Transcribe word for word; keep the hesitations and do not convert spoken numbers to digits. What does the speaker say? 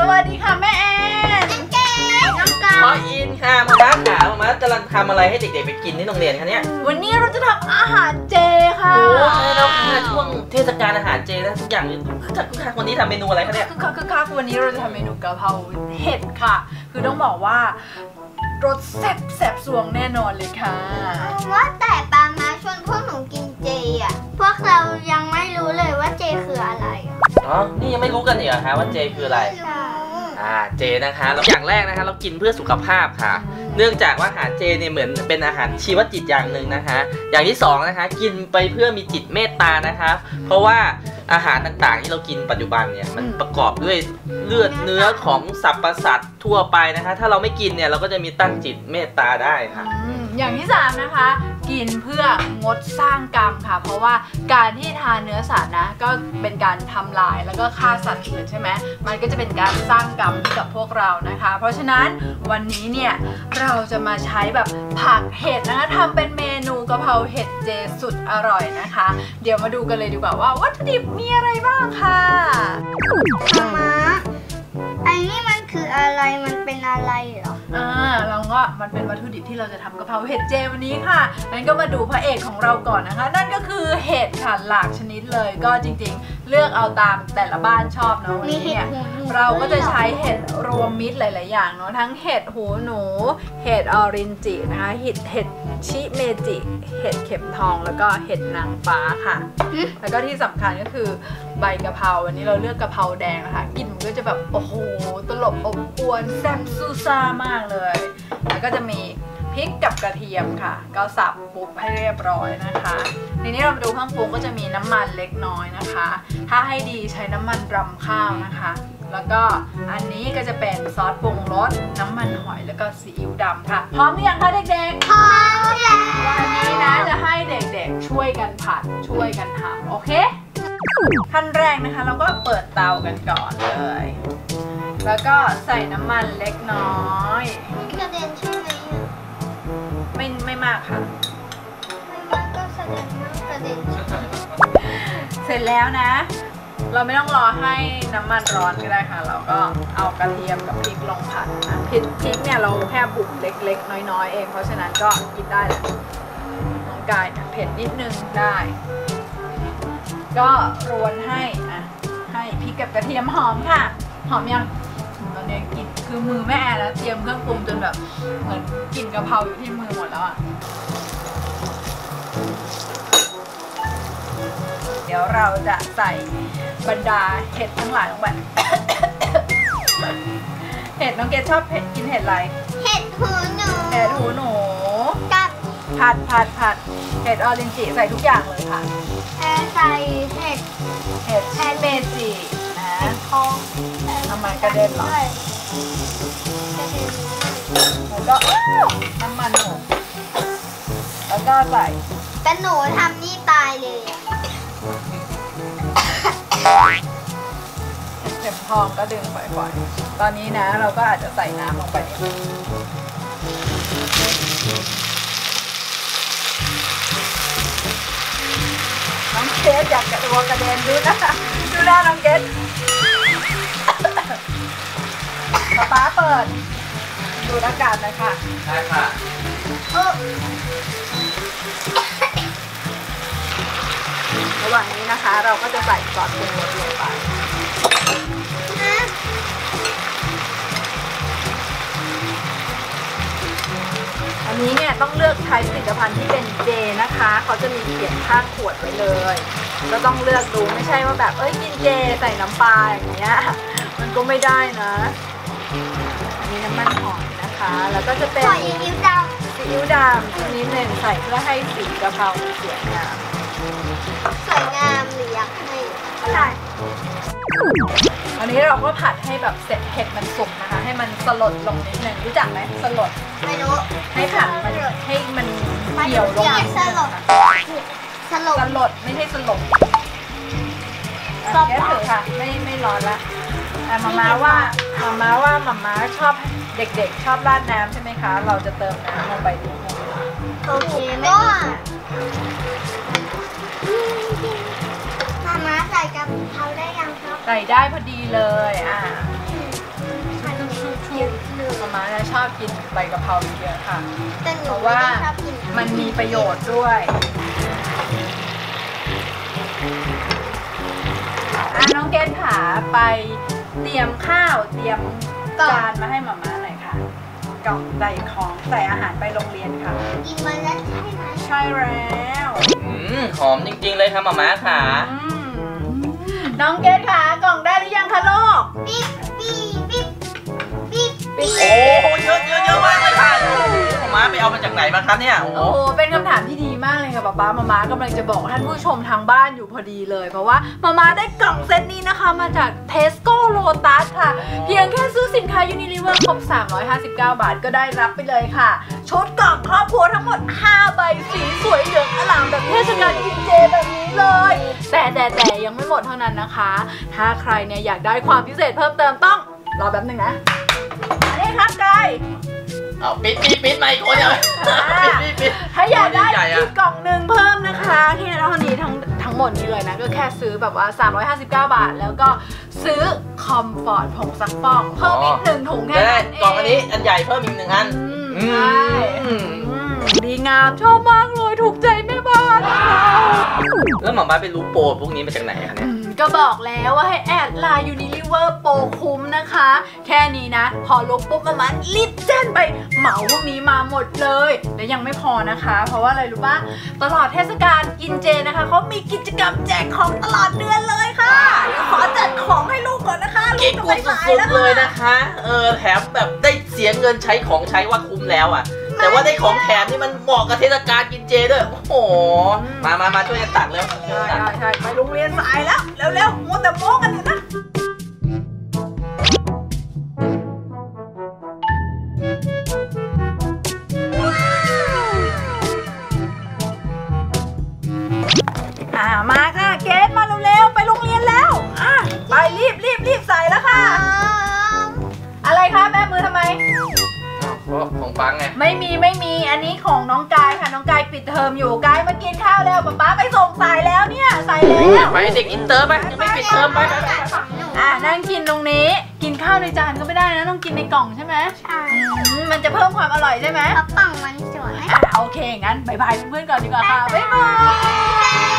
วัสดีค่ะแม่แอนน้องเก๋น้องกาพ่ออินค่ะมาม่าขามาม่ากำลังทำอะไรให้เด็กๆไปกินที่โรงเรียนคะเนี่ยวันนี้เราจะทำอาหารเจค่ะโอ้ใช่แล้วค่ะช่วงเทศกาลอาหารเจแล้วทุกอย่างคือคักวันนี้ทำเมนูอะไรคะเนี่ยคือคักคือคักวันนี้เราจะทำเมนูกะเพราเห็ดค่ะคือต้องบอกว่ารสแซ่บแซ่บสวงแน่นอนเลยค่ะว่าแต่ปามาชวนพวกหนูกินเจอ่ะพวกเรายังไม่รู้เลยว่าเจคืออะไรอ๋อนี่ยังไม่รู้กันเหรอคะว่าเจคืออะไรอ่าเจนะคะเราอย่างแรกนะคะเรากินเพื่อสุขภาพค่ะเนื่องจากว่าอาหารเจเนี่ยเหมือนเป็นอาหารชีวจิตอย่างหนึ่งนะคะอย่างที่สองนะคะกินไปเพื่อมีจิตเมตตานะคะเพราะว่าอาหารต่างๆที่เรากินปัจจุบันเนี่ยมันประกอบด้วยเลือดเนื้อของสรรพสัตว์ทั่วไปนะคะถ้าเราไม่กินเนี่ยเราก็จะมีตั้งจิตเมตตาได้ค่ะอย่างที่สามนะคะกินเพื่องดสร้างกรรมค่ะเพราะว่าการที่ทานเนื้อสัตว์นะก็เป็นการทำลายแล้วก็ฆ่าสัตว์อื่นใช่ไหมมันก็จะเป็นการสร้างกรรมให้กับพวกเรานะคะเพราะฉะนั้นวันนี้เนี่ยเราจะมาใช้แบบผักเห็ดนะคะทำเป็นเมนูกะเพราเห็ดเจสุดอร่อยนะคะเดี๋ยวมาดูกันเลยดีกว่าว่าวัตถุดิบมีอะไรบ้างค่ะมาม่าไอ้นี่มันคืออะไรมันเป็นอะไรเหรออ่าเราก็มันเป็นวัตถุดิบที่เราจะทำกะเพราเห็ดเจวันนี้ค่ะงั้นก็มาดูพระเอกของเราก่อนนะคะนั่นก็คือเห็ดค่ะหลากชนิดเลยก็จริงๆเลือกเอาตามแต่ละบ้านชอบเนาะวันนี้เนี่ยเราก็จะใช้เห็ดรวมมิตรหลายๆอย่างเนาะทั้งเห็ดหูหนูเห็ดออรินจินะคะเห็ดเห็ดชิเมจิเห็ดเข็มทองแล้วก็เห็ดนางฟ้าค่ะแล้วก็ที่สำคัญก็คือใบกะเพราวันนี้เราเลือกกะเพราแดงนะคะกลิ่นมันก็จะแบบโอ้โหตลบอบอวนแซ่บซูซ่ามากเลยแล้วก็จะมีพริกกับกระเทียมค่ะก็สับปุ๊บให้เรียบร้อยนะคะทีนี้เรามาดูเครื่องปรุงก็จะมีน้ำมันเล็กน้อยนะคะถ้าให้ดีใช้น้ำมันรำข้าวนะคะแล้วก็อันนี้ก็จะเป็นซอสปรุงรสน้ำมันหอยแล้วก็ซีอิ๊วดำค่ะพร้อมหรือยังคะเด็กๆพร้อมแล้ววันนี้นะจะให้เด็กๆช่วยกันผัดช่วยกันทำโอเคขั้นแรกนะคะเราก็เปิดเตากันก่อนเลยแล้วก็ใส่น้ำมันเล็กน้อยกระเด็นใช่ไหมไม่ไม่มากค่ะไม่มากก็แสดงว่ากระเด็นเสร็จแล้วนะเราไม่ต้องรอให้น้ำมันร้อนก็ได้ค่ะเราก็เอากระเทียมกับพริกลงผัดนะพริกพริกเนี่ยเราแค่บุกเล็กๆน้อยๆเองเพราะฉะนั้นก็กินได้แหละน้องกายเนี่ยเผ็ดนิดนึงได้ก็รวนให้อ่ะให้พริกกับกระเทียมหอมค่ะหอมยังตอนนี้กินคือมือแม่แอนแล้วเตรียมเครื่องปรุงจนแบบเหมือนกินกะเพราอยู่ที่มือหมดแล้วอ่ะเดี๋ยวเราจะใส่บรรดาเห็ดทั้งหลายลงไป เห็ดน้องเกดชอบเห็ดกินเห็ดอะไรเห็ดหูหนูเห็ดหูหนูกับผัดผัดผัดเห็ดออรินจิใส่ทุกอย่างเลยค่ะใส่เห็ดเห็ดชิเมจินะทองทำไมกระเด็นหรอแล้วก็น้ำมันหมูแล้วก็ใส่แต่หนูทำนี่ตายเลยเข็มทองก็ดึงปล่อยๆตอนนี้นะเราก็อาจจะใส่น้ำลงไปนิดนึงน้องเกดอยากกระโดดกระเด็นดูนะดูหน้าน้องเกดป๊าป๊าเปิดดูอากาศเลยค่ะใช่ค่ะระหว่างนี้นะคะเราก็จะใส่ซอสปรุงรสลงไปอันนี้เนี่ยต้องเลือกใช้ผลิตภัณฑ์ที่เป็นเจนะคะเขาจะมีเขียนข้างขวดไว้เลยก็ต้องเลือกดูไม่ใช่ว่าแบบเอ้ยกินเจใส่น้ำปลาอย่างเงี้ยมันก็ไม่ได้นะอันนี้น้ำมันหอยนะคะแล้วก็จะเป็นซีอิ๊วดำซีอิ๊วดำตัวนี้หนึ่งใส่เพื่อให้สีกะเพราสวยงามสวยงามหรืออยากให้ใช่อันนี้เราก็ผัดให้แบบเสร็จเห็ดมันสุกนะคะให้มันสลดลงนิดนึงรู้จักไหมสลดไม่รู้ให้ผัดมันให้มันเกี่ยวลงนิดนึงสลดสลดสลดไม่ใช่สลบแค่ถือค่ะไม่ไม่ร้อนละแต่มาม่าว่ามาม่าว่ามาม่าชอบเด็กๆชอบราดน้ำใช่ไหมคะเราจะเติมน้ำลงไปนิดนึงโอเคไม่มาม่าใส่กับเขาได้ยังครับใส่ได้พอดีเลยอ่ะชอบกินใบกะเพราเยอะค่ะแต่หเพนูราะไม่ว่าได้ชอบกินมันมีประโยชน์ด้วยอ่ะน้องเกดขาไปเตรียมข้าวเตรียมจานมาให้หม่าม่าหน่อยค่ะกล่องใส่ของใส่อาหารไปโรงเรียนค่ะกินมันแล้วใช่ไหมใช่แล้วอืมหอมจริงๆเลยค่ะหมาม้าค่ะอืมน้องเกดขากล่องได้หรือยังคะลูกปิ๊บปิ๊บปิ๊บปิ๊บปิ๊บโอ้โหเยอะเยอะเยอะมากเลยค่ะหมาม้าไปเอามาจากไหนมาคะเนี่ยโอ้โหโอ้โหเป็นคำถามที่ดีมากเลยค่ะป๊าป๊ามาม่ากำลังจะบอกท่านผู้ชมทางบ้านอยู่พอดีเลย เพราะว่ามาม่าได้กล่องเซตนี้นะคะมาจาก Tesco Lotus ค่ะ เพียงแค่ซื้อสินค้า Unilever ครบสามร้อยห้าสิบเก้าบาทก็ได้รับไปเลยค่ะ ชุดกล่องครอบครัวทั้งหมดห้าใบสีสวยเหลืองอร่ามแบบเทศกาลกินเจแบบนี้เลย แต่แต่แต่ยังไม่หมดเท่านั้นนะคะ ถ้าใครเนี่ยอยากได้ความพิเศษเพิ่มเติมต้องรอแป๊บนึงนะอันนี้ครับกายเอาปิดปิดปิดมาอีกคนเลยปิดปิดปิดถ้าอยากได้ใหญ่อะอีกกล่องหนึ่งเพิ่มนะคะที่เท่านี้ทั้งทั้งหมดนี้เลยนะก็แค่ซื้อแบบว่าสามร้อยห้าสิบเก้าบาทแล้วก็ซื้อคอมฟอร์ตผงซักฟอกเพิ่มอีกหนึ่งถุงแค่ได้นั้นเองกล่องอันนี้อันใหญ่เพิ่มอีกหนึ่งอันอืมใช่อืมดีงามชอบมากเลยถูกใจแม่บ้านแล้วหมาม้าไปรู้โปรพวกนี้มาจากไหนคะเนี่ยก็บอกแล้วว่าให้แอดไลน์ Unilever Pro คุ้มนะคะ แค่นี้นะ พอลุกปุ๊บมามันรีบแจ้งไปเหมาพวกนี้มาหมดเลย และยังไม่พอนะคะ เพราะว่าอะไรรู้ป่ะตลอดเทศกาลกินเจนะคะเขามีกิจกรรมแจกของตลอดเดือนเลยค่ะเดี๋ยวขอจัดของให้ลูกก่อนนะคะลูเก่กงจะกุไปดสายสุดแล้วๆเลยนะคะ เออแถมแบบได้เสียเงินใช้ของใช้ว่าคุ้มแล้วอ่ะ แต่ว่าได้ของแถมนี่มันเหมาะกับเทศกาลกินเจด้วย โอ้โห มามามาช่วยกันตักเร็วช่วยใช่กันตักใช่ใช่ไปโรงเรียนสายแล้วเร็วๆมัวแต่โม้กันอยู่นะอ่ามาค่ะเกดมาเร็วๆไปโรงเรียนแล้วอ่ะไปรีบรีบรีบใส่แล้วค่ะ อะไรคะแม่มือทำไมเพราะของปังไงไม่มีไม่มีอันนี้ของน้องกายค่ะน้องกายปิดเทอมอยู่กายมากินข้าวแล้วป๊าป๊าไปส่งสายแล้วเนี่ยสายแล้วไปเด็กอินเตอร์ไปยังไม่ปิดเทอมไปไปไปของหนูอ่ะนั่งกินตรงนี้กินข้าวในจานก็ไม่ได้นะต้องกินในกล่องใช่ไหมใช่อืมมันจะเพิ่มความอร่อยใช่ไหมเพราะกล่องมันสวยอ่ะโอเคงั้นบายบายเพื่อนๆก่อนดีกว่าค่ะบ๊ายบาย